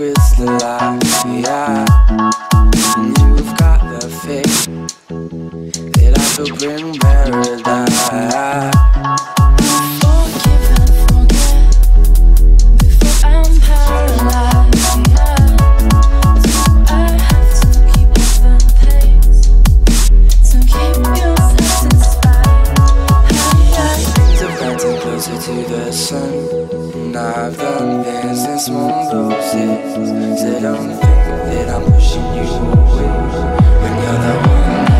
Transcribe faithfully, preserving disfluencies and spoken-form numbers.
crystallized, yeah. And you've got the faith that I could bring paradise. Forgive and forget before I'm paralyzed, yeah. So I have to keep up the pace to keep you satisfied. Things have gotten closer to the sun, and I've done things since one roses. So don't think that I'm pushing you away when you're the one.